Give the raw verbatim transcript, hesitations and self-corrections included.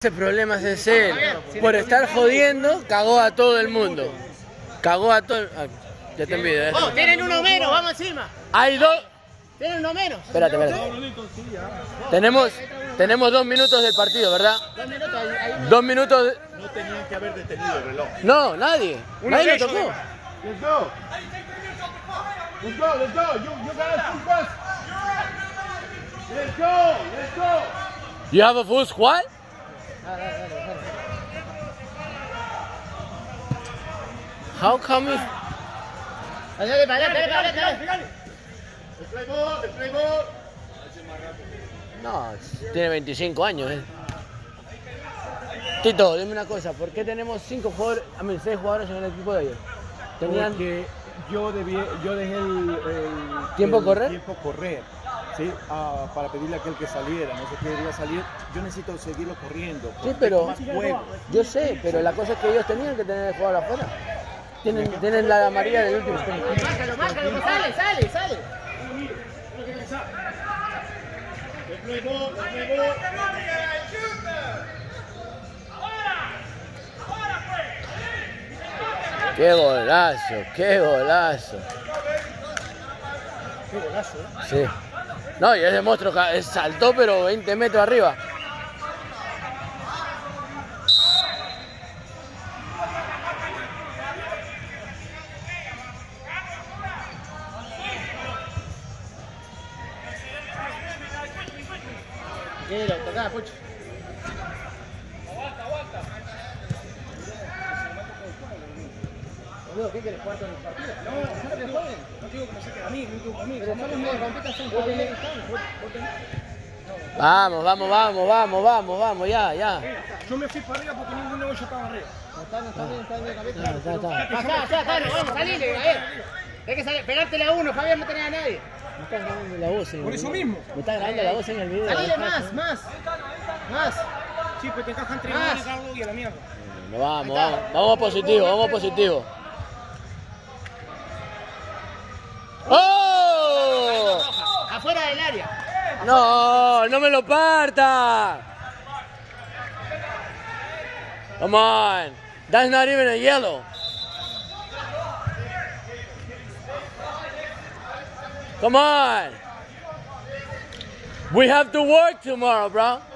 Ese problema es él. Por estar jodiendo, cagó a todo el mundo. Cagó a todo el... Ah, ya te envidio, ¿eh? Oh, tienen uno menos, vamos encima. Hay dos... Tienen uno menos. Espérate, espérate. Tenemos, tenemos dos minutos del partido, ¿verdad? Dos minutos. Ahí, ahí. Dos minutos... De... No tenían que haber detenido el reloj. No, nadie. Nadie lo tocó. Let's go. Let's go, let's go. You, you guys full bus. Let's go, let's go. You have a full squad? How come if... Dale, dale, dale, dale, dale, dale. The play ball, the play ball. No, tiene veinticinco años, eh. Tito, dime una cosa, ¿por qué tenemos cinco jugadores, a mí, seis jugadores en el equipo de ellos? Tenían... Porque yo, debí, yo dejé el, el ¿Tiempo el correr? tiempo correr, ¿sí? Ah, para pedirle a aquel que saliera, no sé qué quería salir. Yo necesito seguirlo corriendo. Sí, pero más juego. yo sé, pero la cosa es que ellos tenían que tener el jugador afuera. Tienen, tienen la amarilla del último. Márcalo, márcalo, sale, sale, sale. The play ball, the play ball. ¡Qué golazo! ¡Qué golazo! Qué golazo, ¿eh? Sí. No, y ese monstruo saltó pero veinte metros arriba. Quiero, tocá, Pucho. ¿Qué quieres jugar con el partido? No, no te jueguen. No digo que me saquen a mí, no digo a mí. Pero somos mediocampistas, son jugadores. Vamos, vamos, vamos, vamos, vamos, vamos, ya, ya. Yo me fui para arriba porque ninguno de ellos estaba arriba. No está, no está bien, está bien de cabeza. Ya, ya, ya. Acá, acá, acá, vamos, salile, a ver. Hay que salir, pegártela a uno, Javier, no tenés a nadie. Me está grabando la voz en el Por eso video. mismo. Me está grabando la voz en el video. Salile más, más. Más. Sí, pues te encajan tres Más. goles, Carlos, y a la mierda. No, vamos, vamos, vamos positivo, vamos positivo. ¡Oh! Afuera del área. No, no me lo parta. Come on. That's not even a yellow. Come on. We have to work tomorrow, bro.